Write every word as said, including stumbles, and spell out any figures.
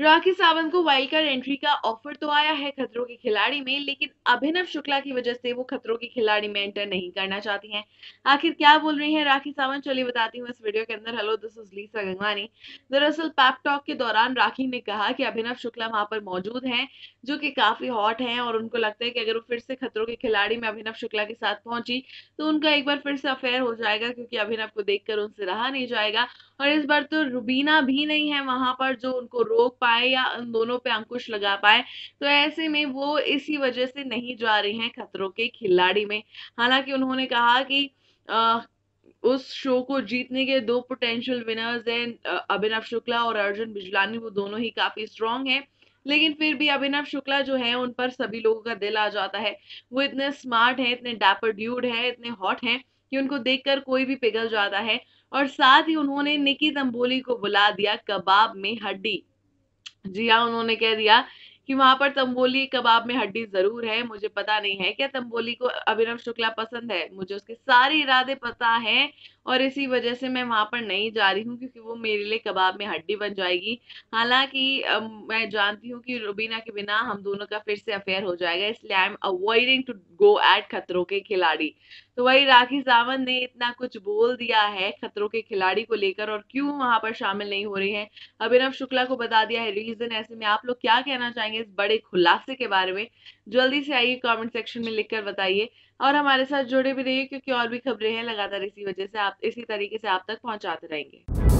राखी सावंत को wild card entry का offer तो आया है खतरों के खिलाड़ी में, लेकिन अभिनव शुक्ला की वजह से वो खतरों के खिलाड़ी में एंटर नहीं करना चाहती हैं। आखिर क्या बोल रही हैं राखी सावंत, चलिए बताती हूँ इस वीडियो के अंदर। Hello, this is Lisa Gangwani. दरअसल पैप टॉक के दौरान राखी ने कहा कि अभिनव शुक्ला वहां पर मौजूद हैं, जो कि काफी हॉट हैं, और उनको लगता है कि अगर वो फिर से खतरों के खिलाड़ी में अभिनव शुक्ला के साथ पहुंची तो उनका एक बार फिर से अफेयर हो जाएगा, क्योंकि अभिनव को देखकर उनसे रहा नहीं जाएगा। और इस बार तो रुबीना भी नहीं है वहां पर जो उनको रोक पाए या उन दोनों पे अंकुश लगा पाए। तो ऐसे में वो इसी वजह से नहीं जा रही हैं खतरों के खिलाड़ी में। हालांकि उन्होंने कहा कि आ, उस शो को जीतने के दो पोटेंशियल विनर्स हैं, अभिनव शुक्ला और अर्जुन बिजलानी। वो दोनों ही काफी स्ट्रांग हैं, लेकिन फिर भी अभिनव शुक्ला जो है उन पर सभी लोगों का दिल आ जाता है। वो इतने स्मार्ट हैं, इतने डैपर ड्यूड हैं, इतने हॉट हैं कि उनको देखकर कोई भी पिघल जाता है। और साथ ही उन्होंने निकी तंबोली को बुला दिया कबाब में हड्डी। जी हाँ, उन्होंने कह दिया कि वहां पर तंबोली कबाब में हड्डी जरूर है। मुझे पता नहीं है क्या तंबोली को अभिनव शुक्ला पसंद है, मुझे उसके सारे इरादे पता हैं, और इसी वजह से मैं वहां पर नहीं जा रही हूँ, क्योंकि वो मेरे लिए कबाब में हड्डी बन जाएगी। हालांकि अम, मैं जानती हूँ कि रुबीना के बिना हम दोनों का फिर से अफेयर हो जाएगा, इसलिए I am avoiding to go at Khatron Ke खिलाड़ी। तो वही राखी सावंत ने इतना कुछ बोल दिया है खतरों के खिलाड़ी को लेकर, और क्यों वहां पर शामिल नहीं हो रही है, अभिनव शुक्ला को बता दिया है रीजन। ऐसे में आप लोग क्या कहना चाहेंगे इस बड़े खुलासे के बारे में? जल्दी से आइए कमेंट सेक्शन में लिखकर बताइए, और हमारे साथ जुड़े भी रहिए, क्योंकि और भी खबरें हैं लगातार इसी वजह से आप इसी तरीके से आप तक पहुंचाते रहेंगे।